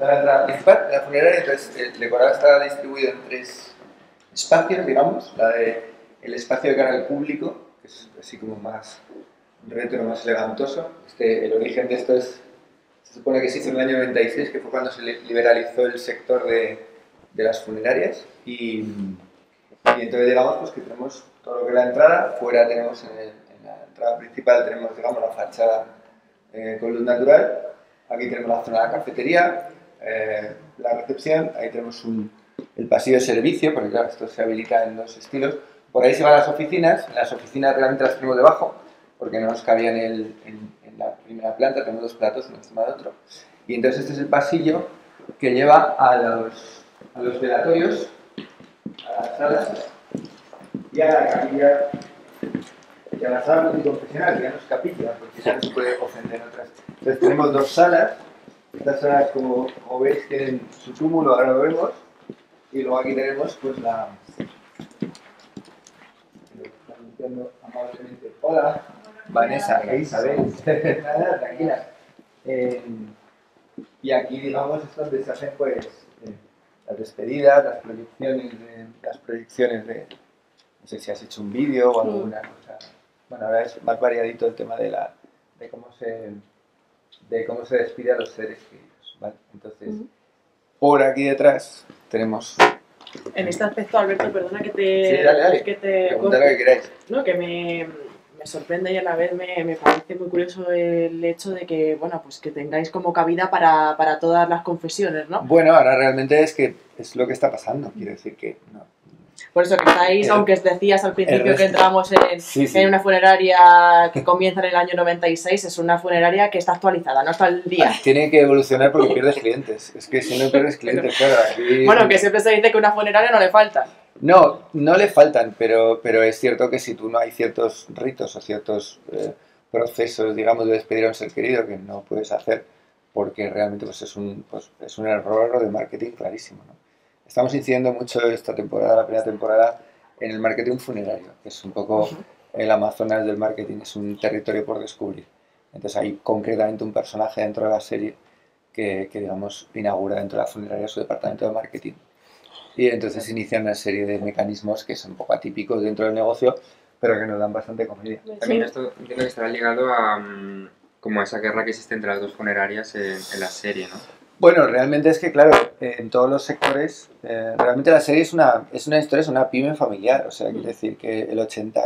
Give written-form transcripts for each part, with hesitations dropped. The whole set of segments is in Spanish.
está la entrada principal, la funeraria. Entonces el decorado está distribuido en 3 espacios, digamos. El espacio de cara al público, que es así como más retro, más elegantoso. El origen de esto se supone que se hizo en el año 96, que fue cuando se liberalizó el sector de las funerarias. Y entonces digamos pues que tenemos todo lo que es la entrada. Fuera tenemos en la entrada principal tenemos, digamos, la fachada con luz natural. Aquí tenemos la zona de la cafetería, la recepción. Ahí tenemos el pasillo de servicio, porque claro, esto se habilita en 2 estilos. Por ahí se van las oficinas. Las oficinas realmente las tenemos debajo, porque no nos cabían en la primera planta. Tenemos 2 platos, uno encima de otro. Y entonces este es el pasillo que lleva a los velatorios, a las salas y a la capilla, y a la sala multiconfesional, que ya no es capilla, porque ya no se puede ofender otras. Entonces tenemos 2 salas. Estas salas, como veis, tienen su túmulo, ahora lo vemos. Y luego aquí tenemos pues la... Están diciendo amablemente, hola, Vanessa, ¿qué Isabel? Nada, tranquila. Y aquí, digamos, es donde se hacen pues las despedidas, las proyecciones de... No sé si has hecho un vídeo o alguna cosa. Bueno, ahora es más variadito el tema de cómo se despide a los seres queridos, ¿vale? Entonces, por aquí detrás tenemos... En este aspecto, Alberto, perdona que Sí, dale. que te pregunta lo que queráis. No, que me sorprende y a la vez me parece muy curioso el hecho de que, bueno, pues que tengáis como cabida para todas las confesiones, ¿no? Bueno, ahora realmente es lo que está pasando, quiero decir que no. Por eso que estáis, aunque decías al principio que entramos sí. en una funeraria que comienza en el año 96, es una funeraria que está actualizada, no está al día. Tiene que evolucionar porque pierdes clientes. Es que si no pierdes clientes, claro, aquí... Bueno, que siempre se dice que a una funeraria no le falta. No le faltan, pero es cierto que si tú no hay ciertos ritos o ciertos procesos, digamos, de despedir a un ser querido que no puedes hacer, porque realmente pues, es un error de marketing clarísimo, ¿no? Estamos incidiendo mucho esta temporada, la primera temporada, en el marketing funerario, que es un poco el Amazonas del marketing, es un territorio por descubrir. Entonces hay concretamente un personaje dentro de la serie que digamos, inaugura dentro de la funeraria su departamento de marketing. Y entonces inician una serie de mecanismos que son un poco atípicos dentro del negocio, pero que nos dan bastante comedia. También esto entiendo que estará ligado a como a esa guerra que existe entre las 2 funerarias en la serie, ¿no? Bueno, realmente es que, claro, en todos los sectores, realmente la serie es una historia, es una pyme familiar. O sea, quiere decir que el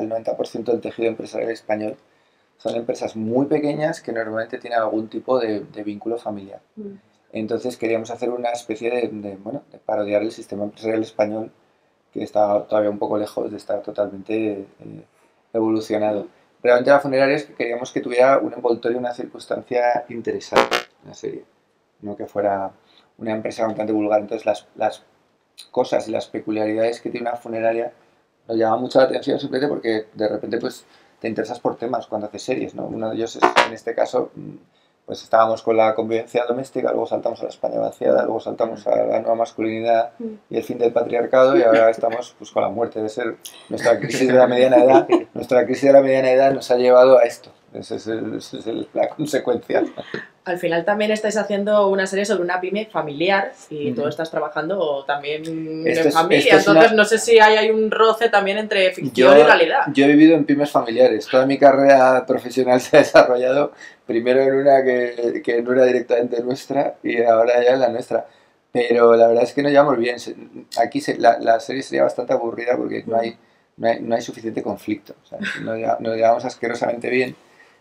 90% del tejido empresarial español son empresas muy pequeñas que normalmente tienen algún tipo de vínculo familiar. Entonces queríamos hacer una especie de parodiar el sistema empresarial español, que está todavía un poco lejos de estar totalmente evolucionado. Realmente la funeraria es que queríamos que tuviera un envoltorio, una circunstancia interesante en la serie, no que fuera una empresa bastante vulgar. Entonces las cosas y las peculiaridades que tiene una funeraria nos llaman mucho la atención simplemente porque de repente pues te interesas por temas cuando haces series, ¿no? Uno de ellos es, en este caso, pues estábamos con la convivencia doméstica, luego saltamos a la España vaciada, luego saltamos a la nueva masculinidad y el fin del patriarcado, y ahora estamos pues con la muerte. De ser nuestra crisis de la mediana edad. Nuestra crisis de la mediana edad nos ha llevado a esto. Esa es la consecuencia. Al final también estáis haciendo una serie sobre una pyme familiar y tú estás trabajando también en familia, entonces no sé si hay un roce también entre ficción y realidad. Yo he vivido en pymes familiares, toda mi carrera profesional se ha desarrollado primero en una que no era directamente nuestra y ahora ya en la nuestra. Pero la verdad es que nos llevamos bien. Aquí la serie sería bastante aburrida porque no hay suficiente conflicto. O sea, nos llevamos asquerosamente bien.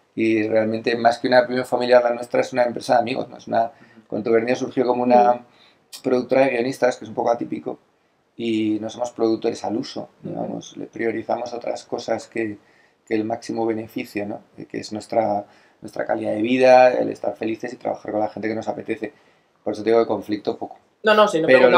Y realmente, más que una pyme familiar, la nuestra es una empresa de amigos, ¿no? Contubernio surgió como una productora de guionistas, que es un poco atípico, y no somos productores al uso, digamos, le priorizamos otras cosas que el máximo beneficio, ¿no? Que es nuestra calidad de vida, el estar felices y trabajar con la gente que nos apetece. Por eso digo de conflicto poco. No, si no pero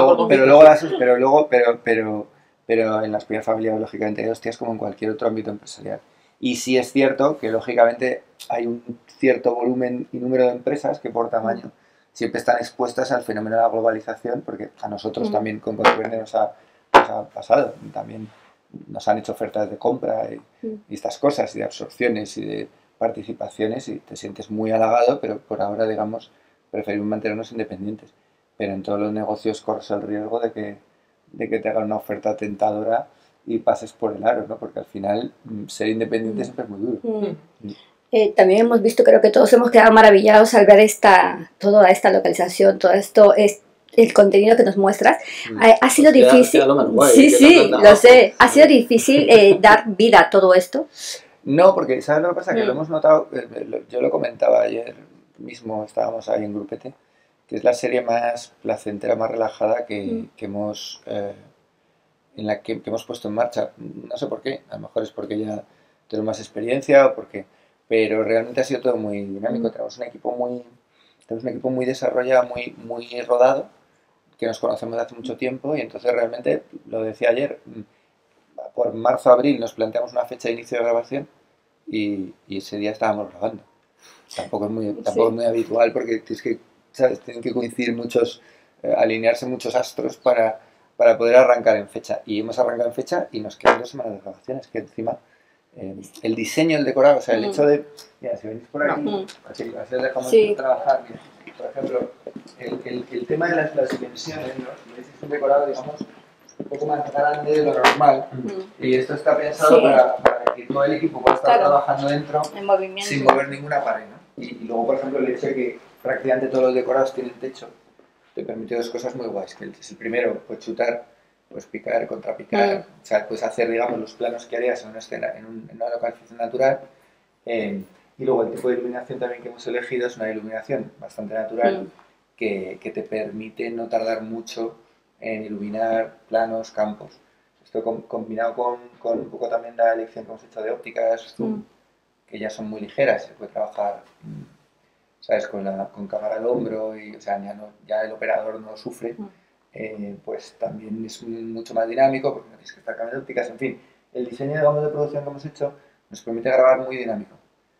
en las pymes familiares, lógicamente, hay hostias como en cualquier otro ámbito empresarial. Y sí es cierto que, lógicamente, hay un cierto volumen y número de empresas que, por tamaño, siempre están expuestas al fenómeno de la globalización, porque a nosotros también con Contubernio nos ha pasado. También nos han hecho ofertas de compra y estas cosas, y de absorciones y de participaciones, y te sientes muy halagado, pero por ahora, digamos, preferimos mantenernos independientes. pero en todos los negocios corres el riesgo de que te hagan una oferta tentadora y pases por el aro, ¿no? Porque al final ser independiente siempre es muy duro. También hemos visto, creo que todos hemos quedado maravillados al ver toda esta localización, todo esto, el contenido que nos muestras. Ha sido difícil, sí, lo sé, ha sido difícil dar vida a todo esto. No, porque ¿sabes lo que pasa? Que lo hemos notado, yo lo comentaba ayer mismo, estábamos ahí en Grupete, que es la serie más placentera, más relajada que hemos que hemos puesto en marcha. No sé por qué, a lo mejor es porque ya tenemos más experiencia o porque, pero realmente ha sido todo muy dinámico. Tenemos un equipo muy desarrollado, muy rodado, que nos conocemos de hace mucho tiempo y entonces realmente, lo decía ayer, por marzo-abril nos planteamos una fecha de inicio de grabación y ese día estábamos grabando. Tampoco es muy habitual porque ¿sabes? Tienen que coincidir alinearse muchos astros para poder arrancar en fecha. Y hemos arrancado en fecha y nos quedan 2 semanas de grabaciones, que encima el diseño, el decorado, o sea, el hecho de, mira, si venís por aquí, así os dejamos trabajar, mira, por ejemplo, el tema de las dimensiones, ¿no? Si es un decorado, digamos, un poco más grande de lo normal, y esto está pensado para que todo el equipo pueda estar trabajando dentro sin mover ninguna pared, ¿no? Y luego, por ejemplo, el hecho de que prácticamente todos los decorados tienen techo, te permite 2 cosas muy guays, que es el primero, pues chutar, pues picar, contrapicar, o sea, pues hacer, digamos, los planos que harías en una escena, en una localización natural, y luego el tipo de iluminación también que hemos elegido es una iluminación bastante natural, que te permite no tardar mucho en iluminar planos, campos. Esto combinado con un poco también la elección que hemos hecho de ópticas, zoom, que ya son muy ligeras, se puede trabajar, ¿sabes? Con cámara al hombro, y, o sea, ya el operador no sufre, pues también es mucho más dinámico, porque no tienes que estar cambiando ópticas, en fin. El diseño, digamos, de producción que hemos hecho nos permite grabar muy dinámico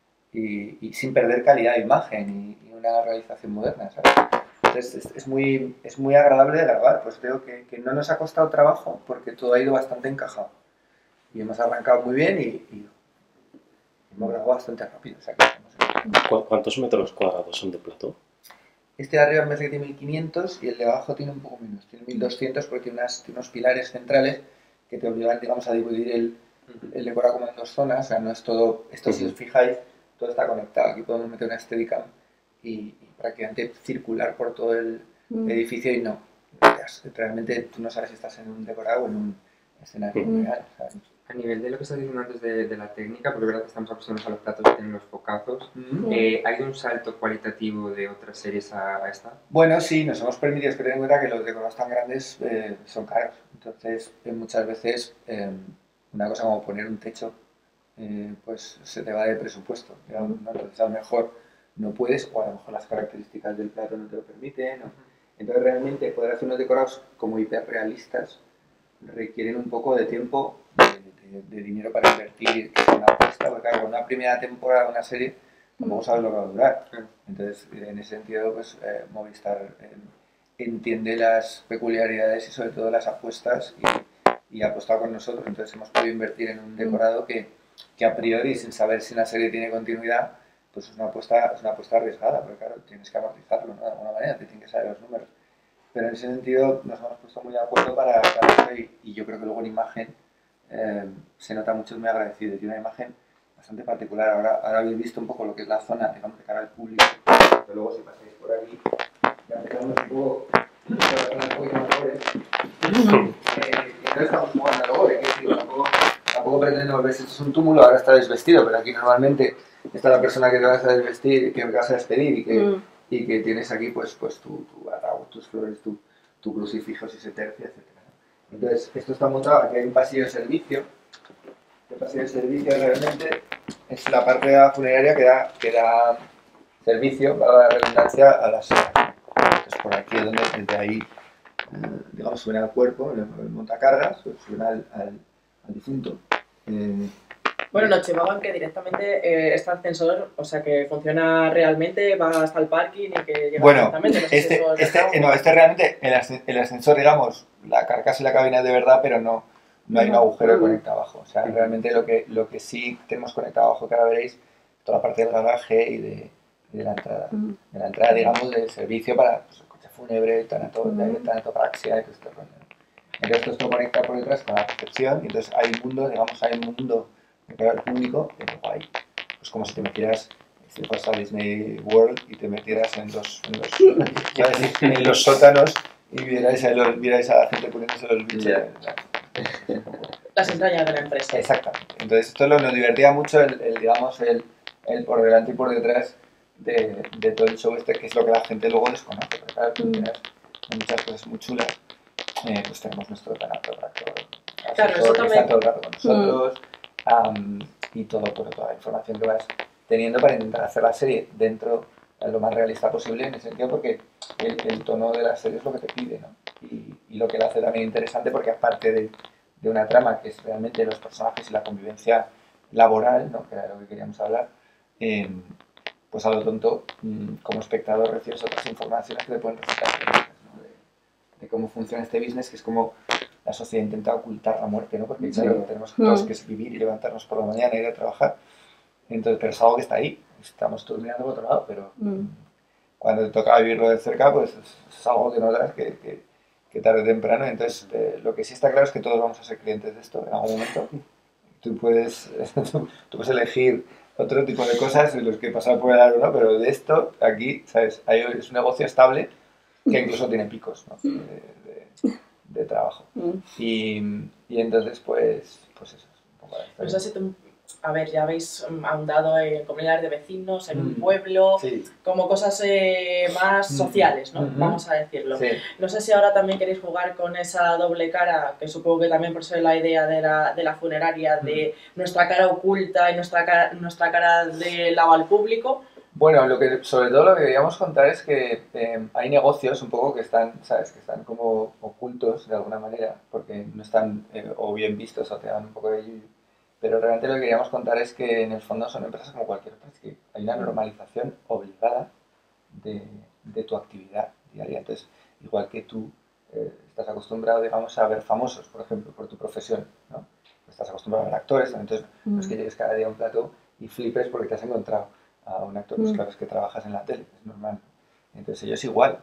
y sin perder calidad de imagen y una realización moderna, ¿sabes? Entonces es muy agradable de grabar, pues creo que no nos ha costado trabajo porque todo ha ido bastante encajado y hemos arrancado muy bien y hemos grabado bastante rápido. O sea, ¿Cuántos metros cuadrados son de plató? Este de arriba me parece que tiene 1500 y el de abajo tiene un poco menos, tiene 1200 porque tiene unos pilares centrales que te obligan, digamos, a dividir el decorado como en 2 zonas, o sea, no es todo, esto si os fijáis, todo está conectado. Aquí podemos meter una Steadicam y prácticamente circular por todo el edificio y no. Realmente tú no sabes si estás en un decorado o en un escenario real, ¿sabes? A nivel de lo que estás diciendo antes de la técnica, porque es verdad que estamos acostumbrados a los platos que tienen los focazos, ¿hay un salto cualitativo de otras series a esta? Bueno, sí, nos hemos permitido, es que ten en cuenta que los decorados tan grandes son caros. Entonces, muchas veces, una cosa como poner un techo, pues se te va de presupuesto, digamos, ¿no? Entonces, a lo mejor no puedes, o a lo mejor las características del plato no te lo permiten, ¿no? Entonces, realmente, poder hacer unos decorados como hiperrealistas requieren un poco de tiempo, de dinero para invertir, que es una apuesta, porque claro, una primera temporada de una serie tampoco sabes lo que va a durar. Entonces, en ese sentido, pues Movistar entiende las peculiaridades y sobre todo las apuestas y ha apostado con nosotros. Entonces hemos podido invertir en un decorado que a priori, sin saber si una serie tiene continuidad, pues es una apuesta arriesgada, porque claro, tienes que amortizarlo, ¿no? De alguna manera, te tienen que saber los números. Pero en ese sentido nos hemos puesto muy de acuerdo para eso y yo creo que luego en imagen se nota mucho, es muy agradecido. Tiene una imagen bastante particular. Ahora habéis visto un poco lo que es la zona, digamos, de cara al público, pero luego si pasáis por aquí, ya empezamos un poco por la zona un poquito más gore. No estamos jugando a lo gore, tampoco pretendemos ver si esto es un túmulo, ahora está desvestido, pero aquí normalmente está la persona que te vas a desvestir, que vas a despedir y que tienes aquí pues tu ataúd, tus flores, tu crucifijo si se tercia, etc. Entonces, esto está montado, aquí hay un pasillo de servicio. El pasillo de servicio realmente es la parte de la funeraria que da servicio, para la redundancia, a las señas. Entonces, por aquí es donde desde ahí, digamos, suena al cuerpo, el montacargas, pues suena al difunto. Bueno, no, chivaban que directamente este ascensor, o sea, que funciona realmente, va hasta el parking y que llega directamente. No sé este realmente, el ascensor, digamos, la carcasa y la cabina es de verdad, pero no hay un agujero que conecta abajo. O sea, realmente lo que sí tenemos conectado abajo, que ahora veréis, toda la parte del garaje y de la entrada. De la entrada, digamos, del servicio para pues, el coche fúnebre, tanatopraxia y todo este rollo, ¿no? Entonces todo esto conecta por detrás con la percepción y entonces hay un mundo, digamos, hay un mundo de cara al público que luego hay, pues como si te metieras, si fueras a Disney World y te metieras en los sótanos y vierais a la gente poniéndose los bichos. Yeah. Las entrañas de la empresa. Exactamente. Entonces esto nos divertía mucho digamos, el por delante y por detrás de todo el show este, que es lo que la gente luego desconoce. Porque claro, hay muchas cosas muy chulas. Pues tenemos nuestro tanatopractor, claro, eso que está todo el rato con nosotros, y toda la información que vas teniendo para intentar hacer la serie dentro lo más realista posible, en el sentido porque el tono de la serie es lo que te pide, ¿no? Y lo que la hace también interesante porque aparte de una trama que es realmente los personajes y la convivencia laboral, ¿no? Que era de lo que queríamos hablar, pues a lo tonto, como espectador recibes otras informaciones que te pueden resultar, ¿no? De cómo funciona este business, que es como la sociedad intenta ocultar la muerte, ¿no? Porque claro, tenemos todos que vivir y levantarnos por la mañana, ir a trabajar, entonces, pero es algo que está ahí, estamos todos mirando por otro lado, pero cuando te toca vivirlo de cerca, pues es algo que notas que tarde o temprano, entonces lo que sí está claro es que todos vamos a ser clientes de esto en algún momento. Tú puedes elegir otro tipo de cosas en los que pasar por el aro, ¿no? Pero de esto, aquí, ¿sabes? Es un negocio estable que incluso tiene picos, ¿no? de trabajo. Y entonces, pues eso es un poco la historia. No sé si a ver, ya habéis ahondado en comunidades de vecinos, en un pueblo, como cosas más sociales, ¿no? Vamos a decirlo. Sí. No sé si ahora también queréis jugar con esa doble cara, que supongo que también por eso es la idea de la funeraria, de nuestra cara oculta y nuestra cara de lado al público. Bueno, sobre todo lo que queríamos contar es que hay negocios un poco que están, ¿sabes? Que están como ocultos de alguna manera, porque no están o bien vistos o te dan un poco de yuyu. Pero realmente lo que queríamos contar es que en el fondo son empresas como cualquier otra, es que hay una normalización obligada de tu actividad diaria. Entonces, igual que tú estás acostumbrado, digamos, a ver famosos, por ejemplo, por tu profesión, ¿no? Estás acostumbrado a ver actores, entonces no es que llegues cada día a un plato y flipes porque te has encontrado a un actor, pues claro, es que trabajas en la tele, es normal. Entonces ellos igual,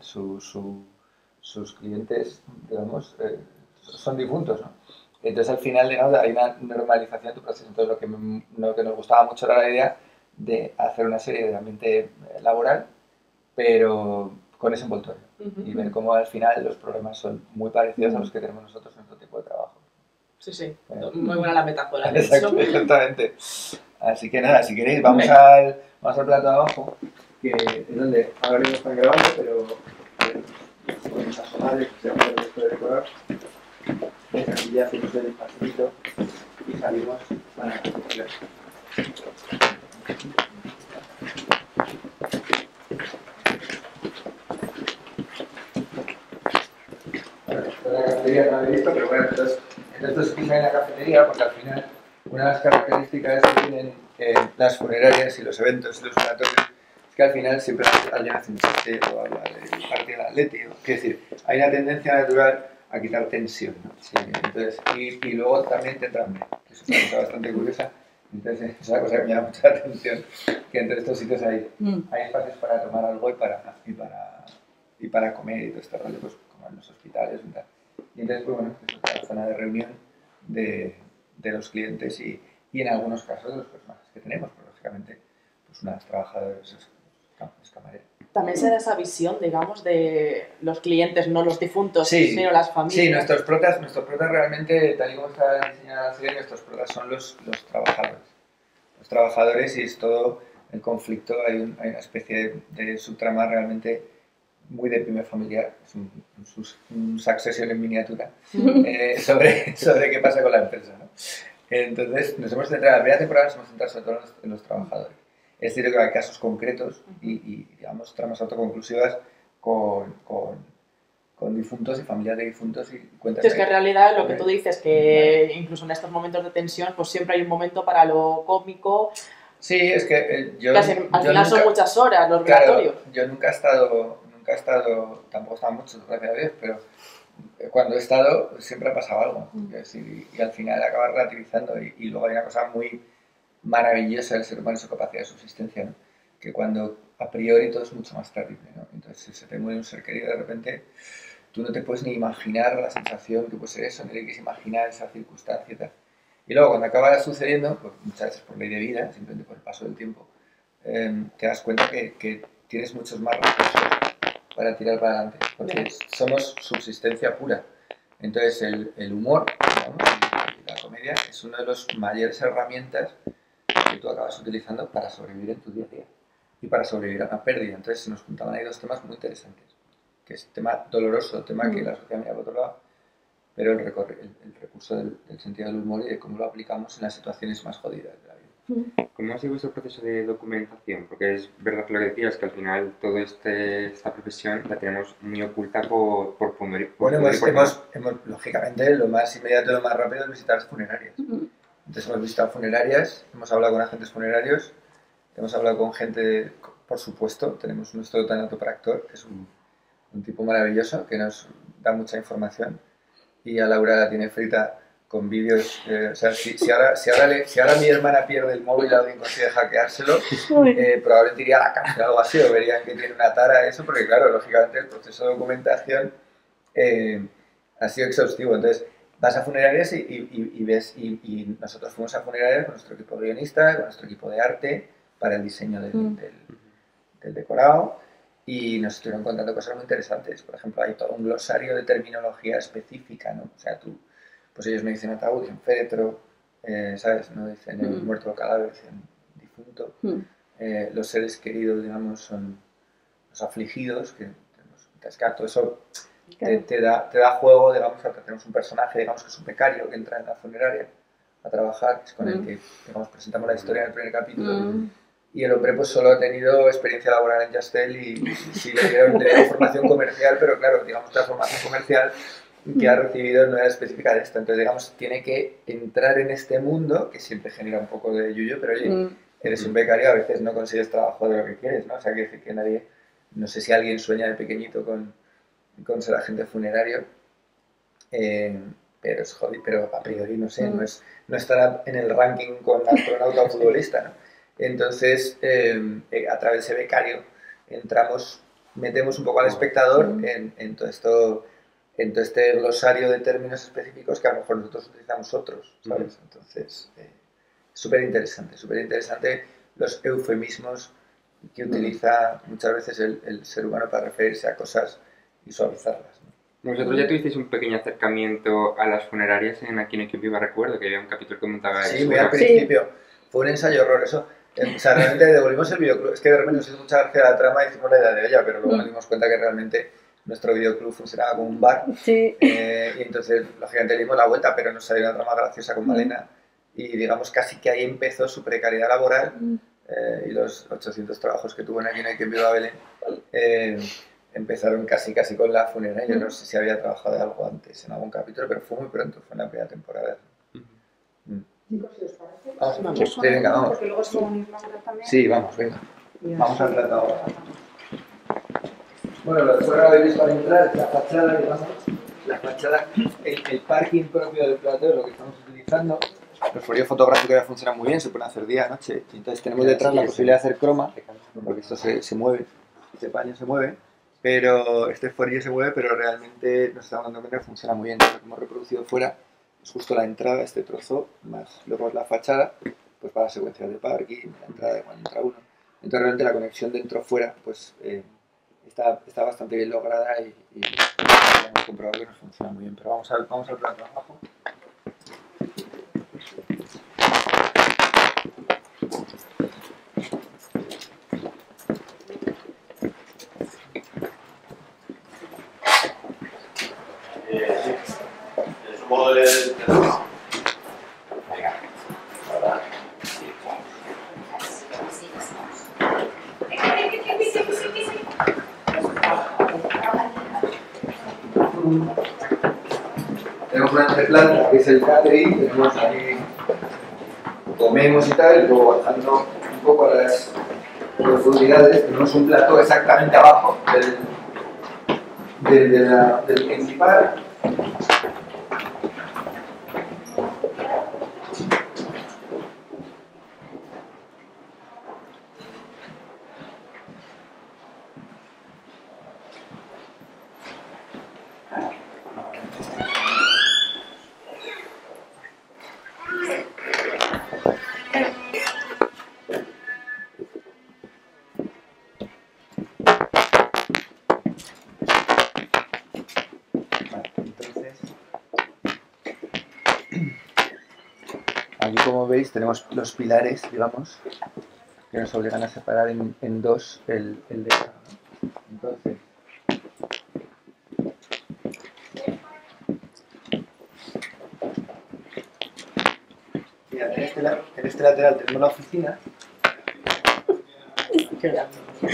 sus clientes, digamos, son difuntos, ¿no? Entonces al final, digamos, hay una normalización de tu proceso. Entonces lo que nos gustaba mucho era la idea de hacer una serie de ambiente laboral, pero con ese envoltorio. Y ver cómo al final los problemas son muy parecidos a los que tenemos nosotros en nuestro tipo de trabajo. Sí. Muy buena la metáfora. Exactamente. Así que nada, si queréis, vamos al plato de abajo, que es donde ahora mismo están grabando, pero vamos a asomar, que se va a hacer esto de decorar. Aquí ya hacemos el pasito y salimos para recoger. La cafetería no la he visto, pero bueno, entonces esto es quizá en la cafetería, porque al final una de las características que tienen las funerarias y los eventos y los sanatorios es que al final siempre alguien hace un chiste o habla del partido del Atleti. Es decir, hay una tendencia natural a quitar tensión, ¿no? Sí. Entonces, y luego también te entra hambre, que es una cosa bastante curiosa. Entonces, es una cosa que me llama mucha atención, que entre estos sitios hay espacios para tomar algo y para comer y todo este rollo, pues como en los hospitales y tal. Y entonces, pues bueno, es la zona de reunión de los clientes y en algunos casos de los personajes que tenemos, pues lógicamente, pues una de las trabajadoras es camarera. También se da esa visión, digamos, de los clientes, no los difuntos, sino las familias. Sí, nuestros protas realmente, tal y como está diseñada la serie, nuestros protas son los trabajadores. Los trabajadores, y es todo el conflicto, hay una especie de subtrama realmente muy de primer familiar, es un Succession en miniatura, sobre qué pasa con la empresa, ¿no? Entonces, nos hemos centrado, en la primera temporada nos hemos centrado sobre todo en los trabajadores. Es cierto que hay casos concretos y digamos, tramas autoconclusivas con difuntos y familias de difuntos y cuentas. Sí, es que en realidad lo que tú dices, que incluso en estos momentos de tensión, pues siempre hay un momento para lo cómico. Sí, es que al final son muchas horas los relatorios. Claro, yo nunca he estado, tampoco he estado mucho, gracias a Dios, pero cuando he estado siempre ha pasado algo. Y al final acabas relativizando y luego hay una cosa muy maravillosa del ser humano y su capacidad de subsistencia, ¿no? Que cuando a priori todo es mucho más terrible, ¿no? Entonces, si se te muere un ser querido de repente, tú no te puedes ni imaginar la sensación que puede ser eso, ni te quieres imaginar esa circunstancia y tal. Y luego, cuando acaba sucediendo, pues muchas veces por ley de vida, simplemente por el paso del tiempo, te das cuenta que tienes muchos más recursos para tirar para adelante, porque somos subsistencia pura. Entonces, el humor, digamos, y la comedia es una de las mayores herramientas que tú acabas utilizando para sobrevivir en tu día a día y para sobrevivir a una pérdida. Entonces, se nos juntaban ahí dos temas muy interesantes, que es tema doloroso, tema que la sociedad mira por otro lado, pero el recurso del sentido del humor y de cómo lo aplicamos en las situaciones más jodidas de la vida. ¿Cómo ha sido ese proceso de documentación? Porque es verdad que lo que decías, que al final toda esta profesión la tenemos muy oculta por bueno, lógicamente, lo más inmediato y lo más rápido es visitar funerarias. Entonces hemos visitado funerarias, hemos hablado con agentes funerarios, hemos hablado con gente, por supuesto, tenemos nuestro tanatólogo, que es un tipo maravilloso, que nos da mucha información, y a Laura la tiene frita con vídeos. O sea, si ahora mi hermana pierde el móvil, alguien consigue hackeárselo, probablemente iría a la cárcel o algo así, o verían que tiene una tara a eso, porque claro, lógicamente el proceso de documentación ha sido exhaustivo. Entonces, vas a funerarias y ves, y nosotros fuimos a funerarias con nuestro equipo de guionistas, con nuestro equipo de arte, para el diseño del decorado, y nos estuvieron contando cosas muy interesantes. Por ejemplo, hay todo un glosario de terminología específica, ¿no? O sea, pues ellos no dicen ataúd, dicen féretro, ¿sabes? No dicen el muerto o cadáver, dicen difunto. Los seres queridos, digamos, son los afligidos, que tenemos todo eso te da juego, digamos, que tenemos un personaje, digamos, que es un becario que entra en la funeraria a trabajar, que es con el que, digamos, presentamos la historia en el primer capítulo. Y el hombre pues solo ha tenido experiencia laboral en Yastel y sí le dieron formación comercial, pero claro, digamos, la formación comercial que ha recibido no era específica de esto. Entonces, digamos, tiene que entrar en este mundo, que siempre genera un poco de yuyo, pero oye, eres un becario, a veces no consigues trabajo de lo que quieres, ¿no? O sea, quiere decir que nadie, no sé si alguien sueña de pequeñito con ser agente funerario, pero a priori, no sé, no estará en el ranking con astronauta o futbolista, ¿no? Entonces, a través de ese becario metemos un poco al espectador en todo esto, en todo este glosario de términos específicos que a lo mejor nosotros utilizamos otros, ¿sabes? Entonces, súper interesante los eufemismos que utiliza muchas veces el ser humano para referirse a cosas y suavizarlas, ¿no? Vosotros ya tuvisteis un pequeño acercamiento a las funerarias en Aquí no hay quien viva, recuerdo, que había un capítulo que montaba eso. Sí, muy al principio. Fue un ensayo horror, eso. O sea, realmente devolvimos el videoclub. Es que de repente nos hizo mucha gracia la trama y hicimos la idea de ella, pero luego nos dimos cuenta que realmente nuestro videoclub funcionaba como un bar. Sí. Y entonces, lógicamente, le dimos la vuelta, pero nos salió una trama graciosa con Malena. Y digamos, casi que ahí empezó su precariedad laboral y los 800 trabajos que tuvo en Aquí no hay quien viva Belén. Empezaron casi con la funeraria. Yo no sé si había trabajado de algo antes en algún capítulo, pero fue muy pronto, fue en la primera temporada. Chicos, si os parece, vamos. Sí, venga, vamos. Porque luego se unir también. Sí, vamos, venga. Vamos al plato ahora. Bueno, lo que fuera habéis visto al entrar, la fachada, digamos, el parking propio del plato es lo que estamos utilizando. El folio fotográfico ya funciona muy bien, se puede hacer día, noche. Entonces tenemos detrás la posibilidad de hacer croma, porque esto se mueve, este paño se mueve, pero este folio se mueve, pero realmente nos estamos dando cuenta que funciona muy bien. Lo que hemos reproducido fuera es justo la entrada, este trozo, más luego la fachada, pues para secuencias de parking, la entrada de cuando entra uno. Entonces realmente la conexión dentro-fuera pues está bastante bien lograda y hemos comprobado que nos funciona muy bien. Pero vamos al plano de abajo. Tenemos una entreplanta que es el catering, tenemos ahí, comemos y tal, y luego bajando un poco a las profundidades, tenemos un plato exactamente abajo del principal. aquí como veis tenemos los pilares, digamos, que nos obligan a separar en dos el de acá, ¿no? Entonces, mira, en este lateral tenemos la oficina. Qué grande.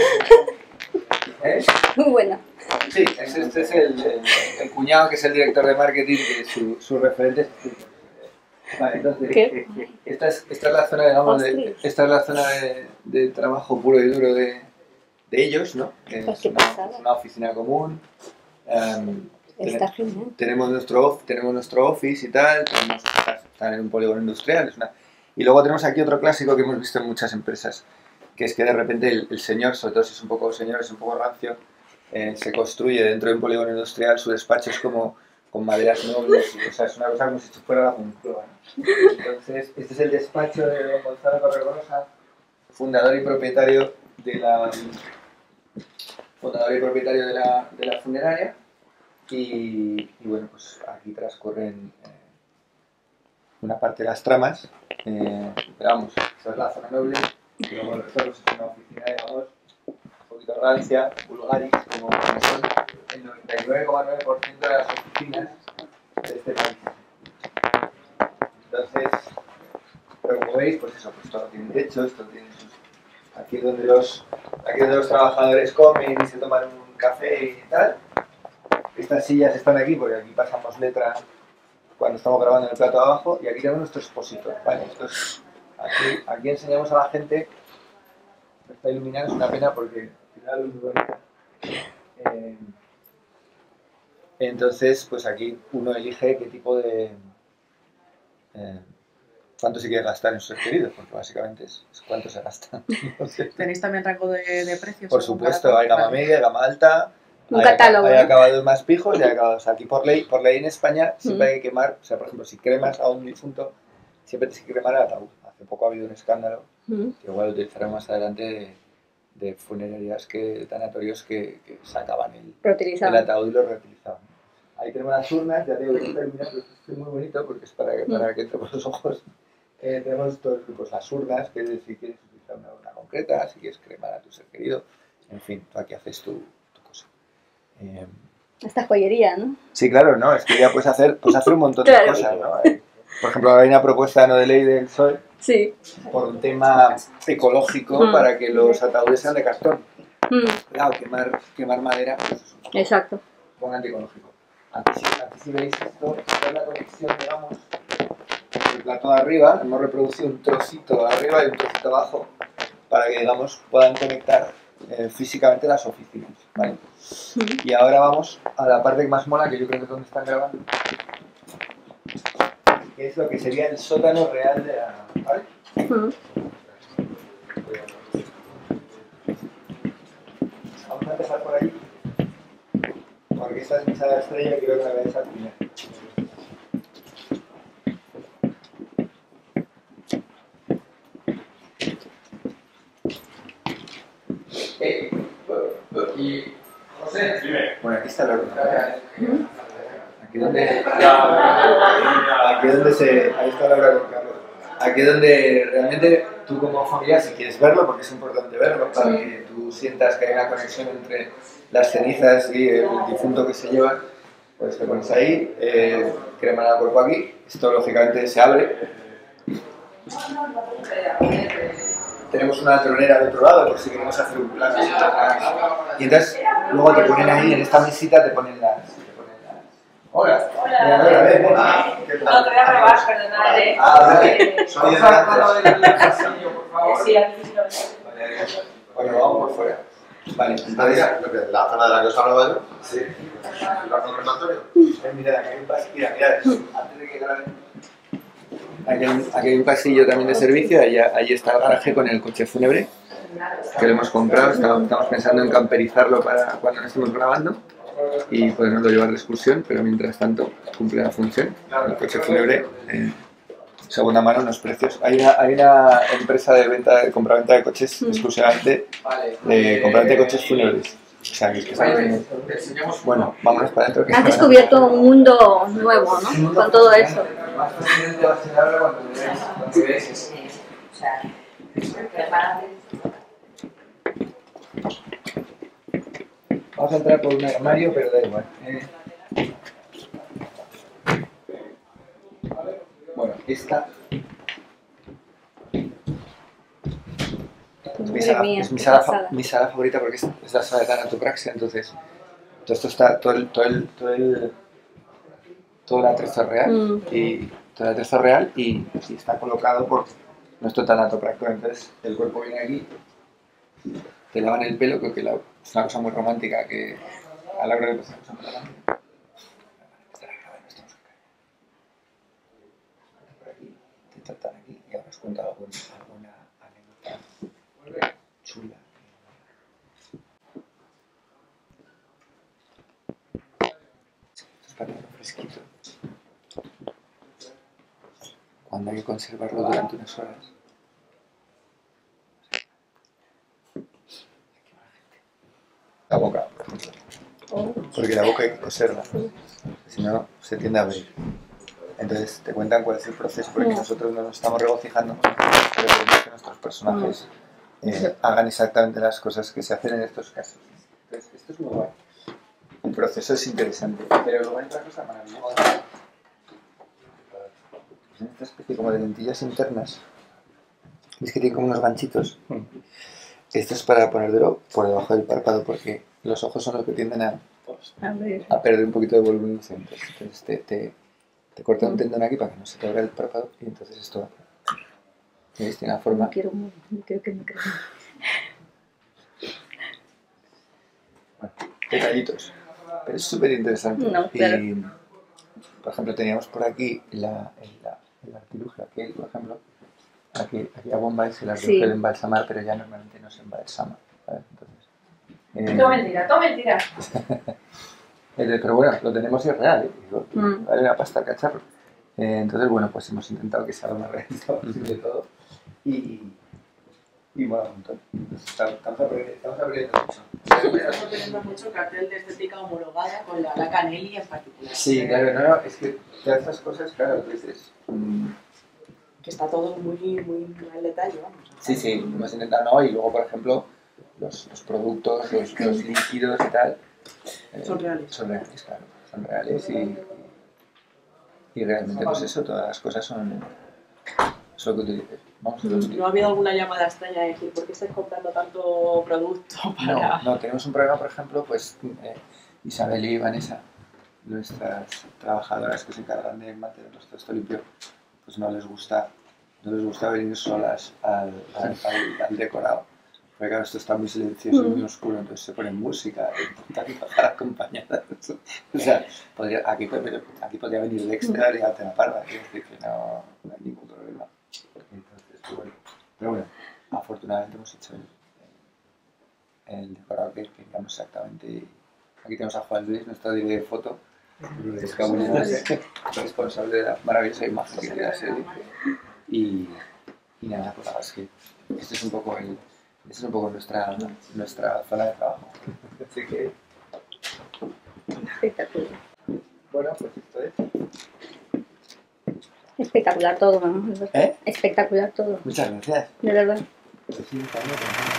Muy buena. Sí, este es el cuñado que es el director de marketing, que su referente es... Vale, entonces, esta es la zona, digamos, esta es la zona de trabajo puro y duro de ellos, ¿no? Es una oficina común. Está genial. Tenemos nuestro office y tal, están en un polígono industrial. Y luego tenemos aquí otro clásico que hemos visto en muchas empresas, que es que de repente el señor, sobre todo si es un poco señor, es un poco rancio, se construye dentro de un polígono industrial, su despacho es como con maderas nobles, o sea, es una cosa como si fuera la Moncloa, ¿no? Entonces, este es el despacho de don Gonzalo Torregrosa, fundador y propietario de la funeraria, y bueno, pues aquí transcurren una parte de las tramas, pero vamos, esta es la zona noble, y luego nosotros es una oficina, digamos, un poquito rancia, vulgaris, como son el 99,9% de las oficinas de este país. Entonces, pero como veis, pues eso, pues todo tiene techo, esto tiene sus... Aquí es donde los trabajadores comen y se toman un café y tal. Estas sillas están aquí porque aquí pasamos letra cuando estamos grabando en el plato de abajo, y aquí tenemos nuestro expositor, ¿vale? Entonces, aquí enseñamos a la gente. Está iluminado, es una pena porque tiene la luz muy bonita. Entonces, pues aquí uno elige qué tipo de... cuánto se quiere gastar en sus seres queridos, porque básicamente es cuánto se gasta. ¿Tenéis también rango de precios? Por supuesto, hay gama media, gama alta, un catálogo. Hay acabados más pijos y hay acabados. Aquí por ley en España siempre hay que quemar, o sea, por ejemplo, si cremas a un difunto, siempre tienes que cremar el ataúd. Hace poco ha habido un escándalo, que igual utilizaremos más adelante, de funerarias tanatorios que sacaban el ataúd y lo reutilizaban. Ahí tenemos las urnas, ya te digo que está iluminado, es muy bonito porque es para que entre por los ojos. Tenemos todos los grupos, las urnas, que si quieres utilizar una urna concreta, si quieres cremar a tu ser querido, en fin, tú aquí haces tu cosa. Esta joyería, ¿no? Sí, claro, ¿no? Es que ya puedes hacer un montón de cosas, ¿no? Por ejemplo, hay una propuesta no de ley del PSOE por un tema ecológico para que los ataúdes sean de cartón. Claro, quemar madera, pues es un poco, exacto. Un antiecológico. Aquí si veis esto, esta es la conexión, digamos, del plato de arriba. Hemos reproducido un trocito de arriba y un trocito abajo para que, digamos, puedan conectar físicamente las oficinas, ¿vale? Y ahora vamos a la parte que más mola, que yo creo que es donde están grabando, que es lo que sería el sótano real de la... ¿vale? Vamos a empezar por allí, porque esta es mi sala estrella y creo que la veáis al final. Y José, bueno, aquí está la ordenadora. Aquí donde ahí está Laura con Carlos. Aquí es donde realmente tú como familia, si quieres verlo, porque es importante verlo, para que tú sientas que hay una conexión entre las cenizas y el difunto que se lleva, pues te pones ahí, creman el cuerpo aquí, esto lógicamente se abre. Tenemos una tronera al otro lado por si queremos hacer un plano. Y entonces luego te ponen ahí, en esta mesita te ponen las... Hola. Hola. A ver, hola. ¿Qué tal? No, te voy a robar, perdonad, ¿eh? Soy el pasillo, por favor. Sí, aquí sí lo veo. Bueno, vamos por fuera. Vale, entonces... ¿La zona de la que os hablaba yo? Sí. ¿El conservatorio? Mira, aquí hay un pasillo. Mira, antes de que graben... Aquí hay un pasillo también de servicio, ahí está el garaje con el coche fúnebre que lo hemos comprado. Estamos pensando en camperizarlo para cuando no estemos grabando y podernoslo llevar de excursión, pero mientras tanto cumple la función. El coche fúnebre, segunda mano, unos precios. Hay una empresa de compraventa de coches exclusivamente de compraventa de coches fúnebres. O sea, que es que bueno, vámonos para adentro. Has descubierto un mundo nuevo, ¿no? Con todo eso. más fascinante va a ser ahora cuando veáis eso. O sea, vamos a entrar por un armario, pero da igual. Bueno, esta es mi sala favorita porque es la sala de tanatopraxia, entonces todo esto está, todo el atrezo real y está colocado por nuestro tanatopractor. Entonces el cuerpo viene aquí, te lavan el pelo, creo que es una cosa muy romántica que a la hora de pasar por aquí, te tratan aquí y ahora os cuento alguna anécdota chula. Esto es para tenerlo fresquito. Cuando hay que conservarlo durante unas horas. La boca, por ejemplo. Porque la boca hay que coserla, si no se tiende a abrir. Entonces te cuentan cuál es el proceso, porque nosotros no nos estamos regocijando, pero queremos que nuestros personajes hagan exactamente las cosas que se hacen en estos casos. Entonces esto es muy guay. El proceso es interesante, pero luego hay otra cosa maravillosa. En esta especie como de lentillas internas, es que tiene como unos ganchitos. Esto es para ponértelo por debajo del párpado, porque los ojos son los que tienden a perder un poquito de volumen. Entonces te corta un tendón aquí para que no se te abra el párpado y entonces esto ¿veis? Tiene la forma. No quiero que me crean. Bueno, detallitos. Pero es súper interesante. No, claro. Y, por ejemplo, teníamos por aquí el artilugio, aquel, por ejemplo. Aquí a bomba es el artilugio de embalsamar, pero ya normalmente no se embalsama. ¿Sabes? Entonces, Todo mentira. Pero bueno, lo tenemos y es real, digo, vale una pasta el cacharro. Entonces, bueno, pues hemos intentado que sea lo más realista posible todo. Y bueno, estamos aprendiendo mucho. Estamos aprendiendo mucho cartel de estética homologada con la Canelli en particular. Sí, claro, no, es que todas estas cosas, claro, a veces... que está todo muy al detalle, vamos. Sí, hemos intentado, ¿no? Y luego, por ejemplo, los productos, los líquidos y tal... son reales. Son reales, claro. Son reales y realmente, pues eso, todas las cosas son lo que utilices. ¿No ha habido alguna llamada extraña de decir por qué estáis comprando tanto producto para...? No, tenemos un problema, por ejemplo, pues Isabel y Vanessa, nuestras trabajadoras que se encargan de mantener nuestro esto limpio, pues no les gusta venir solas al decorado. Porque claro, esto está muy silencioso y muy oscuro, entonces se pone música para acompañar. O sea, aquí podría venir el extra y darte la parda, es decir, que no hay ningún problema. Entonces, pues bueno. Pero bueno, afortunadamente hemos hecho el decorado que queríamos exactamente. Aquí tenemos a Juan Luis, nuestro director de foto, responsable de la maravillosa imagen que tiene la serie. Y nada, pues la verdad es que este es un poco nuestra zona de trabajo. Así que... Espectacular. Bueno, pues esto es... Espectacular todo, vamos. ¿Eh? Espectacular todo. Muchas gracias. De verdad. Pues sí, también.